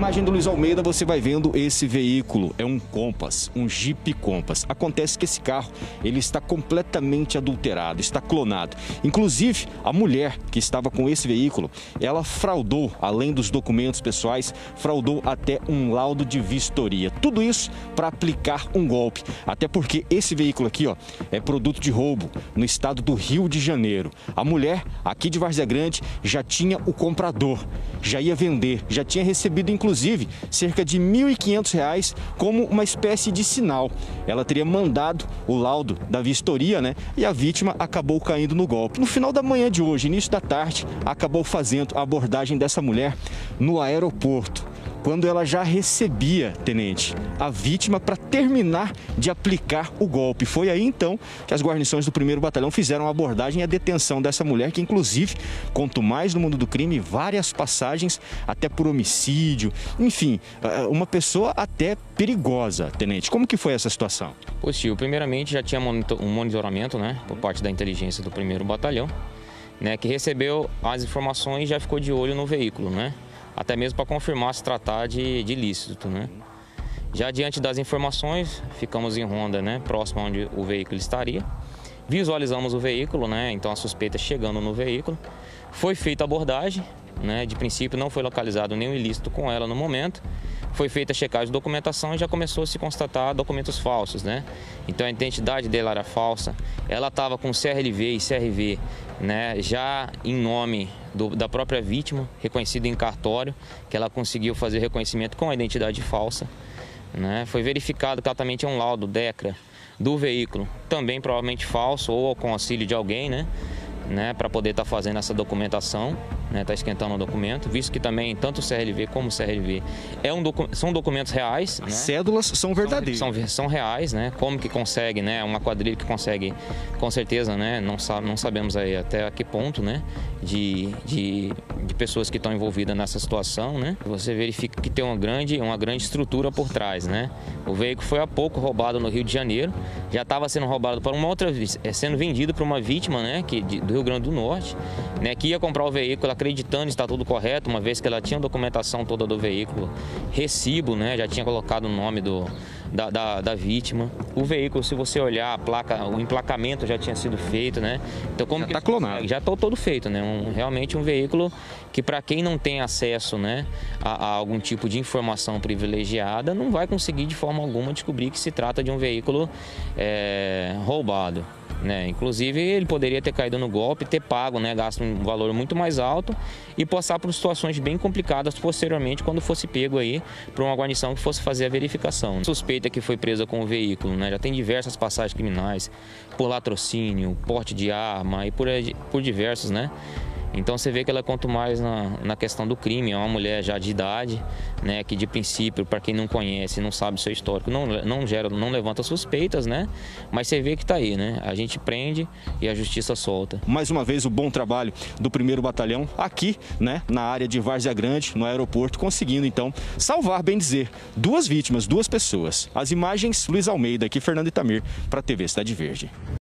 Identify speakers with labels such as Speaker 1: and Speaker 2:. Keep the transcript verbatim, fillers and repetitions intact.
Speaker 1: imagem do Luiz Almeida você vai vendo esse veículo, é um Compass, um Jeep Compass. Acontece que esse carro, ele está completamente adulterado, está clonado. Inclusive, a mulher que estava com esse veículo, ela fraudou, além dos documentos pessoais, fraudou até um laudo de vistoria. Tudo isso para aplicar um golpe. Até porque esse veículo aqui, ó, é produto de roubo no estado do Rio de Janeiro. A mulher aqui de Várzea Grande já tinha o comprador, já ia vender, já tinha recebido inclusive cerca de mil e quinhentos reais como uma espécie de sinal. Ela teria mandado o laudo da vistoria, né? E a vítima acabou caindo no golpe. No final da manhã de hoje, início da tarde, acabou fazendo a abordagem dessa mulher no aeroporto, quando ela já recebia, tenente, a vítima para terminar de aplicar o golpe. Foi aí então que as guarnições do primeiro Batalhão fizeram a abordagem e a detenção dessa mulher, que inclusive, quanto mais no mundo do crime, várias passagens até por homicídio, enfim, uma pessoa até perigosa, tenente. Como que foi essa situação?
Speaker 2: Pois, tio, primeiramente já tinha um monitoramento, né, por parte da inteligência do primeiro Batalhão, né, que recebeu as informações e já ficou de olho no veículo, né? Até mesmo para confirmar se tratar de, de ilícito, né? Já diante das informações, ficamos em ronda, né, próximo onde o veículo estaria. Visualizamos o veículo, né, então a suspeita chegando no veículo. Foi feita a abordagem, né, de princípio não foi localizado nenhum ilícito com ela no momento. Foi feita a checagem de documentação e já começou a se constatar documentos falsos, né? Então a identidade dela era falsa, ela estava com C R V e C R V, né, já em nome do, da própria vítima, reconhecido em cartório, que ela conseguiu fazer reconhecimento com a identidade falsa, né? Foi verificado que altamente é um laudo DECRA do veículo, também provavelmente falso ou com auxílio de alguém, né? Né, para poder estar tá fazendo essa documentação, né, tá esquentando o documento, visto que também tanto o C R V como o C R V é um docu são documentos reais.
Speaker 1: As
Speaker 2: né?
Speaker 1: cédulas são verdadeiras.
Speaker 2: São, são, são reais, né? Como que consegue, né? Uma quadrilha que consegue, com certeza, né? Não, sabe, não sabemos aí até a que ponto, né? De, de, de pessoas que estão envolvidas nessa situação, né? Você verifica que tem uma grande, uma grande estrutura por trás, né? O veículo foi há pouco roubado no Rio de Janeiro, já estava sendo roubado para uma outra, sendo vendido para uma vítima, né? Que de, do Rio Grande do Norte, né, que ia comprar o veículo acreditando que está tudo correto, uma vez que ela tinha a documentação toda do veículo, recibo, né, já tinha colocado o nome do, da, da, da vítima. O veículo, se você olhar a placa, o emplacamento já tinha sido feito, né? Então como
Speaker 1: já
Speaker 2: que
Speaker 1: está clonado?
Speaker 2: Já está todo feito, né? Um, realmente um veículo que, para quem não tem acesso, né, a, a algum tipo de informação privilegiada, não vai conseguir de forma alguma descobrir que se trata de um veículo é, roubado. Né? Inclusive, ele poderia ter caído no golpe, ter pago, né, gasto um valor muito mais alto e passar por situações bem complicadas posteriormente quando fosse pego aí por uma guarnição que fosse fazer a verificação. A suspeita que foi presa com o veículo, né, já tem diversas passagens criminais por latrocínio, porte de arma e por, por diversos, né? Então você vê que ela, quanto mais na, na questão do crime, é uma mulher já de idade, né, que de princípio, para quem não conhece, não sabe o seu histórico, não, não gera, não levanta suspeitas, né? Mas você vê que está aí, né? A gente prende e a justiça solta.
Speaker 1: Mais uma vez o bom trabalho do primeiro Batalhão aqui, né, na área de Várzea Grande, no aeroporto, conseguindo então salvar, bem dizer, duas vítimas, duas pessoas. As imagens, Luiz Almeida, aqui Fernando Itamir, para a T V Cidade Verde.